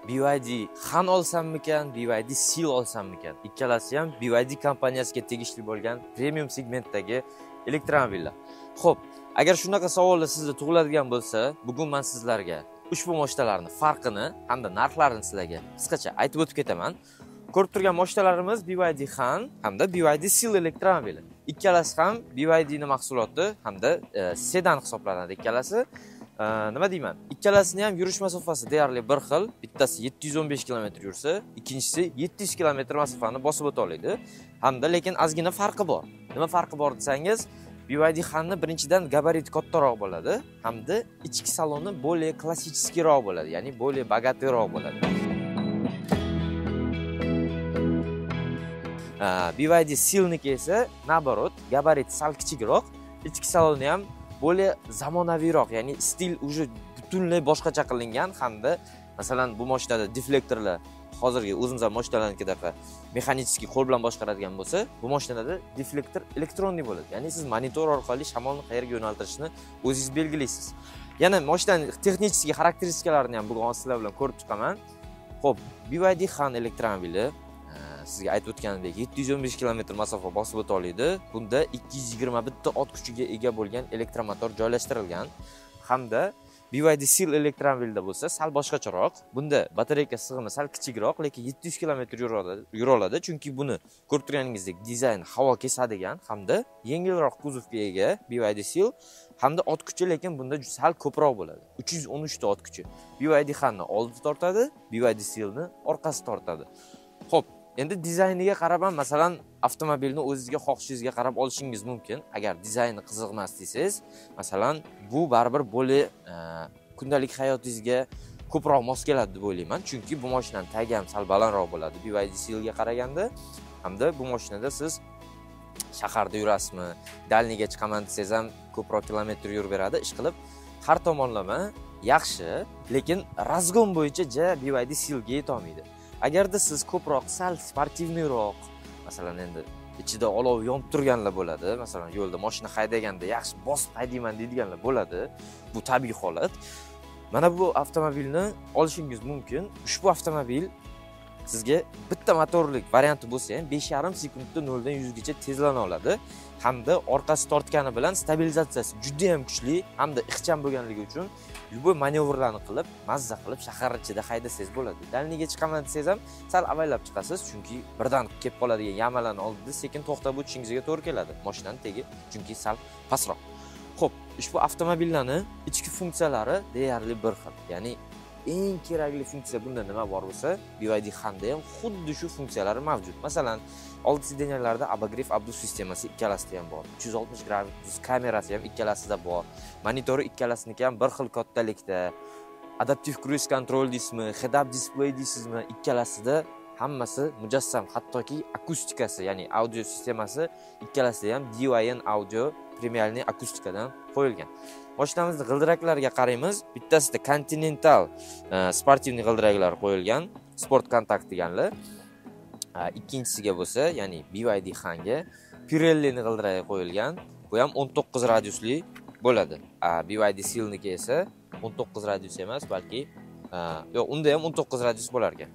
BYD Han olsammikan, BYD Seal olsammikan? Ikkalasi ham BYD kompaniyasiga tegishli bo'lgan premium segmentdagi elektromobillar. Xo'p, agar shunaqa savollar sizda tug'iladigan bo'lsa, bugun men sizlarga ushbu mashinalarning farqini hamda narxlarini sizlarga qisqacha aytib o'tib ketaman. Ko'rib turgan mashinalarimiz BYD Han hamda BYD Seal elektromobili. Ikkalasi ham BYD ning mahsuloti hamda sedan hisoblanadi ikkalasi. Nima deyman? Ikkalasining ham yurish masofasi deyarli bir xil. Bittasi 715 km yursa, ikkinchisi 700 km masofani bosib o'ta oladi. Hamda lekin ozgina farqi bor. Nima farqi bor desangiz, BYD Hanni birinchidan gabarit kattaroq bo'ladi, hamda ichki saloni более klassическийroq bo'ladi, ya'ni более богатыйroq bo'ladi. BYD Sealniki esa naborot, gabarit sal kichikroq, ichki saloni ham более zamonaviyroq, ya'ni stil уже butunlay boshqacha qilingan hamda masalan bu mashinada deflektorlar hozirgi o'zimizga mashinalarnikidaqa mexanический qo'l bilan boshqaradigan bo'lsa, bu mashinada deflektor elektronniy bo'ladi. Ya'ni siz monitor orqali shamolni qayerga yo'naltirishni o'zingiz belgilaysiz. Yana mashinaning texnik xarakteristikalarini ham bugun sizlar bilan ko'rib chiqaman. Xo'p, BYD Han elektromobili sizga aytib o'tganimdek 715 km masofa bosib o'ta oladi. Bunda 221 ot kuchiga ega bo'lgan elektromotor joylashtirilgan. Hamda BYD Seal elektromobilida bo'lsa sal boshqacharoq. Bunda batareyka sig'imi sal kichikroq, lekin 700 km yura oladi, chunki buni ko'rib turganingizdek dizayn havo kesadigan hamda yengilroq kuzovga ega BYD Seal hamda ot kuchi lekin bunda sal ko'proq bo'ladi. 313 ta ot kuchi. BYD Hanni oldi tortadi, BYD Sealni orqasi tortadi. Xo'p, endi dizayniga qarab ham masalan avtomobilni o'zingizga xohishingizga qarab olishingiz mumkin. Agar dizayni qiziqmas desangiz, masalan, bu baribir bo'lib kundalik hayotingizga ko'proq mos keladi deb o'ylayman, chunki bu mashinaning tagi ham sal balandroq bo'ladi BYD Sealga qaraganda. Hamda bu mashinada siz shaharda yurasizmi, dalniga chiqaman desangiz ham ko'proq kilometr yurib beradi, ish qilib har tomonlama yaxshi, lekin razgon bo'yicha BYD Sealga yeta olmaydi. Agarda siz ko'proq sal sportivniyroq, masalan endi ichida olov yonib turganlar bo'ladi, masalan yo'lda mashina haydaganda yaxshi bosib haydayman deydiganlar bo'ladi. Bu tabiiy holat. Mana bu avtomobilni olishingiz mumkin. Ushbu avtomobil sizga bitta motorlik varianti bo'lsa ham 5,5 sekundda 0 dan 100 gacha tezlana oladi. Hamda orqasi tortgani bilan stabilizatsiyasi juda ham kuchli hamda ixcham bo'lganligi uchun любой manevrlarni qilib, mazza qilib shahar ichida haydasangiz bo'ladi. Dalniga chiqaman desangiz ham sal avaylab chiqasiz, chunki birdan kelib qoladigan yamalarni oldida sekin to'xtab o'tishingizga to'g'ri keladi. Mashinaning tegi chunki sal pastroq. Xo'p, ushbu avtomobillarning ichki funksiyalari deyarli bir xil. Ya'ni eng kerakli funksiya bunda nima bor bo'lsa, BYD Handa ham xuddi shu funksiyalari mavjud. Masalan, old sidenyalarda abagrev abduz sistemasi ikkalasida ham bor. 360 gradus kamerasi ham ikkalasida bor. Monitori ikkalasiniki ham bir xil kattalikda. Adaptive cruise control deysizmi, head-up display deysizmi, ikkalasida hammasi mujassam. Hattoki akustikasi, ya'ni audio sistemasi ikkalasida ham DYN audio premialniy akustikadan qo'yilgan. Mashinamizning g'ildiraklariga qaraymiz. Bittasida Continental sportivniy g'ildiraklar qo'yilgan, Sport Contact deganlar. Ikkinchisiga bo'lsa, ya'ni BYD Hanga Pirelli ning g'ildiragi qo'yilgan. Bu ham 19 radiusli bo'ladi. BYD Sealniki esa 19 radius emas, balki yo'q, unda ham 19 radius bo'lar ekan.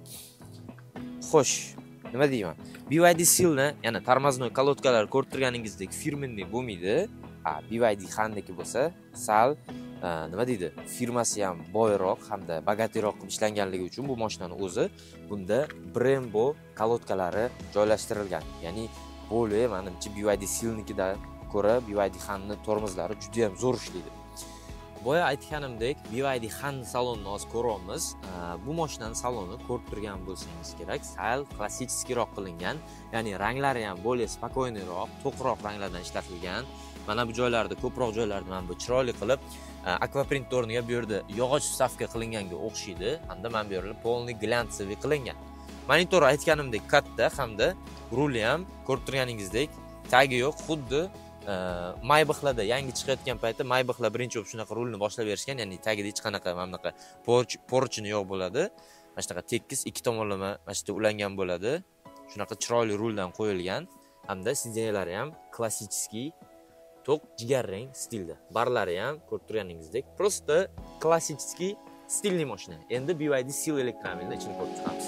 Xo'sh, nima deyman? BYD Sealni, ya'ni tormoznoy kolodkalar ko'rib turganingizdek firmenniy bo'lmaydi. BYD Hanniki bo'lsa, sal nima deydi? Firmasi ham boyroq hamda bogatiyroq qilib ishlanganligi uchun bu mashinani o'zi bunda Brembo kolodkalari joylashtirilgan. Ya'ni bo'lib, menimcha BYD Sealnikidan ko'ra BYD Hanni tormozlari juda ham zo'r ishlaydi. Boya aytganimdek, BYD Han salonini hozir ko'ryapmiz. Bu mashinaning saloni ko'rib turgan bo'lsangiz kerak, sal klassическийroq qilingan. Ya'ni ranglari ham более спокойныйroq, to'qroq ranglardan ishlatilgan. Mana bu joylarda, ko'proq joylarda mana bu chiroyli qilib aquaprint o'rniga bu yerda yog'och vstavka qilinganga o'xshaydi, hamda mana bu yerda polniy glянцевый qilingan. Monitor aytganimdek katta hamda ruli ham ko'rib turganingizdek tagi yo'q, xuddi Maybachlarda yangi chiqayotgan paytda Maybachlar birinchi bo'lib shunaqa rulni boshlab berishgan, ya'ni tagida hech qanaqa mana bunaqa porchini yo'q bo'ladi. Mana shunaqa tekis ikki tomonlama mana shu ulangan bo'ladi. Shunaqa chiroyli ruldan qo'yilgan hamda sidenalari ham klassический to'q jigarrang stilda. Barlari ham ko'rib turganingizdek prosta klassический stilli mashina. Endi BYD Seal elektromobilni ichini ko'rib chiqamiz.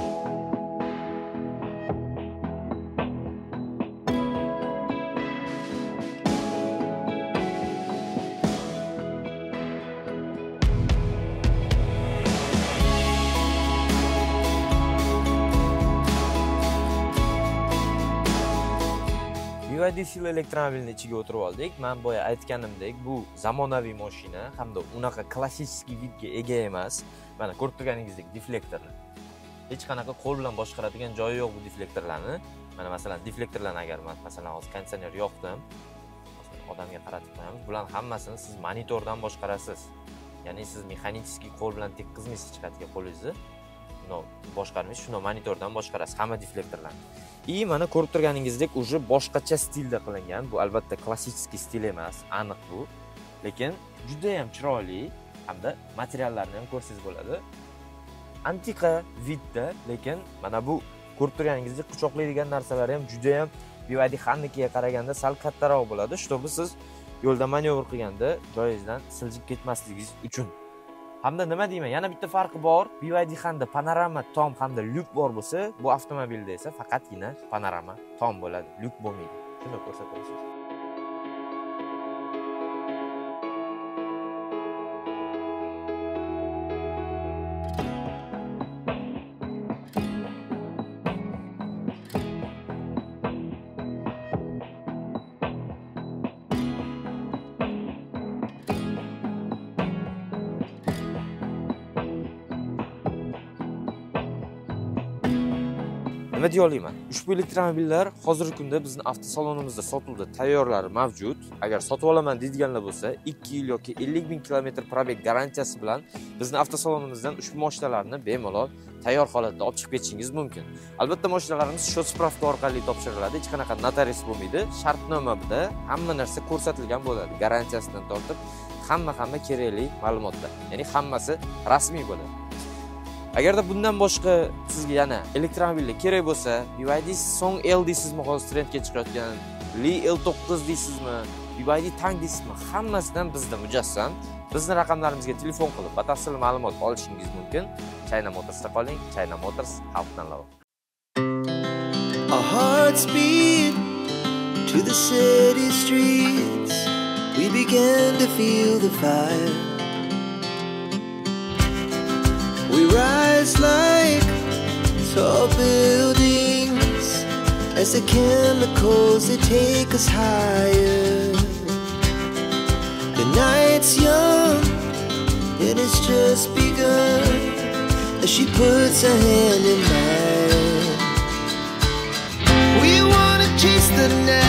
BYD Seal elektromobilni ichiga o'tirib oldik. Men boya aytganimdek, bu zamonaviy mashina hamda unaqa klassik vidga ega emas. Mana ko'rib turganingizdek deflektorni. Hech qanaqa qo'l bilan boshqaradigan joyi yo'q bu deflektorlarni. Mana masalan deflektorlarni agar men masalan hozir konditsioner yoqdim, odamga qaratib qo'yamiz. Bularning hammasini siz monitordan boshqarasiz. Ya'ni siz mexanический qo'l bilan tekkizmaysiz hech qayerga qo'lingizni. Buni boshqarmaysiz, shuni monitordan boshqarasiz hamma deflektorlarni. Mana ko'rib turganingizdek, uje boshqacha stilda qilingan. Bu albatta klassik stil emas, aniq bu. Lekin juda ham chiroyli hamda materiallarini ham ko'rsangiz bo'ladi. Antiqa vidda, lekin mana bu ko'rib turganingizdek quchoqlaydigan narsalari ham juda ham BYD Hannikiga qaraganda sal kattaroq bo'ladi, чтобы siz yo'lda manevr qilganda joyingizdan siljib ketmasligingiz uchun. Hamda nima deyman, yana bitta farqi bor. BYD Honda panorama tom hamda lyuk bor bo'lsa, bu avtomobilda esa faqatgina panorama tom bo'ladi, lyuk bo'lmaydi. Shuni ko'rsatamiz. Nima deya olaman? Ushbu elektromobillar hozirgi kunda bizning avtosalonimizda sotuvda tayyorlari mavjud. Agar sotib olaman deydiganlar bo'lsa, 2 yil yoki 50 ming kilometr probeg garantiyasi bilan bizning avtosalonimizdan ushbu mashinalarni bemalol tayyor holatda olib chiqib ketishingiz mumkin. Albatta mashinalarimiz shot spravka orqali topshiriladi, hech qanaqa notarius bo'lmaydi. Shartnomada hamma narsa ko'rsatilgan bo'ladi, garantiyasidan tortib hamma kerakli ma'lumotlar. Ya'ni hammasi rasmiy bo'ladi. Agarda bundan boshqa sizga yana elektromobillar kerak bo'lsa, BYD Song L deysizmi, hozir trendga chiqayotgan, Li L9 deysizmi, BYD Tang deysizmi, hammasidan bizda mujassam. Bizning raqamlarimizga telefon qilib batafsil ma'lumot olishingiz mumkin. China Motorsda qoling. China Motors xalq tanlovi. Our hearts beat to the city streets. We began to feel the fire. We rise like tall buildings as the chemicals they take us higher. The night's young and it's just begun as she puts her hand in mine. We wanna chase the night.